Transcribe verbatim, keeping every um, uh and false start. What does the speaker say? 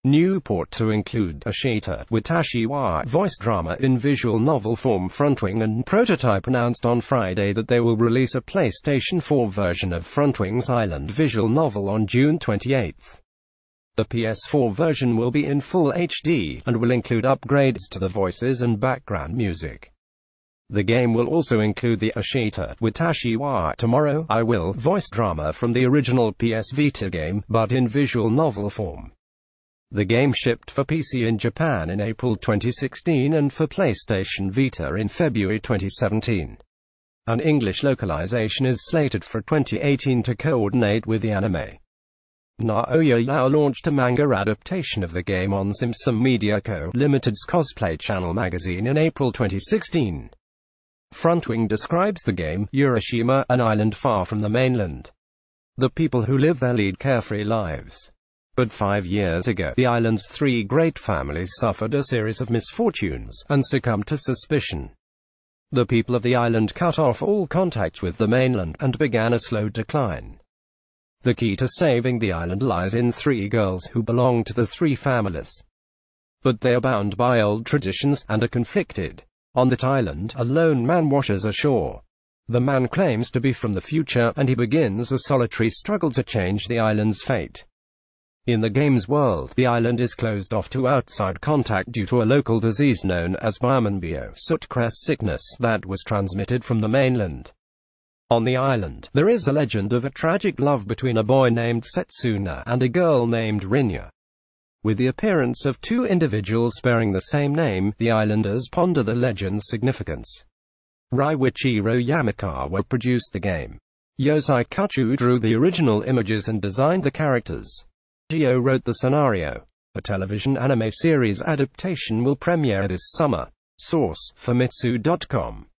New port to include Ashita, Watashi wa voice drama in visual novel form. Frontwing and Prototype announced on Friday that they will release a PlayStation four version of Frontwing's Island visual novel on June twenty-eighth. The P S four version will be in full H D, and will include upgrades to the voices and background music. The game will also include the Ashita, Watashi wa Tomorrow I Will voice drama from the original P S Vita game, but in visual novel form. The game shipped for P C in Japan in April twenty sixteen and for PlayStation Vita in February twenty seventeen. An English localization is slated for twenty eighteen to coordinate with the anime. Naoya Yao launched a manga adaptation of the game on Simpson Media Co. Limited's Cosplay Channel magazine in April twenty sixteen. Frontwing describes the game, Urashima, an island far from the mainland. The people who live there lead carefree lives. But five years ago, the island's three great families suffered a series of misfortunes, and succumbed to suspicion. The people of the island cut off all contact with the mainland, and began a slow decline. The key to saving the island lies in three girls who belong to the three families. But they are bound by old traditions, and are conflicted. On that island, a lone man washes ashore. The man claims to be from the future, and he begins a solitary struggle to change the island's fate. In the game's world, the island is closed off to outside contact due to a local disease known as Birmanbio Sutcrest sickness that was transmitted from the mainland. On the island, there is a legend of a tragic love between a boy named Setsuna and a girl named Rinya. With the appearance of two individuals bearing the same name, the islanders ponder the legend's significance. Raiichiro Yamakawa produced the game. Yosei Kachu drew the original images and designed the characters. Gio wrote the scenario. A television anime series adaptation will premiere this summer. Source: Famitsu dot com